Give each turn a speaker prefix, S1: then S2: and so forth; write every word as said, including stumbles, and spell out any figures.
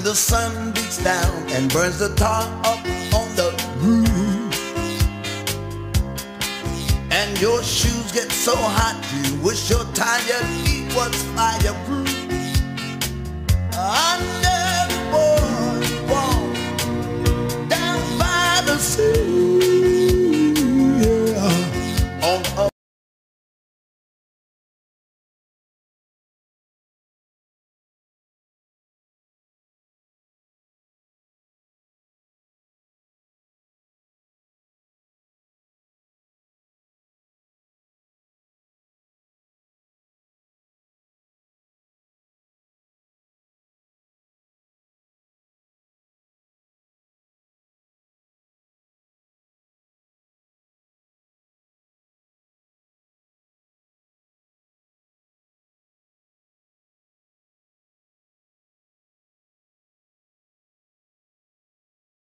S1: the sun beats down and burns the tar up on the roof, and your shoes get so hot you wish your tired feet was fireproof. Under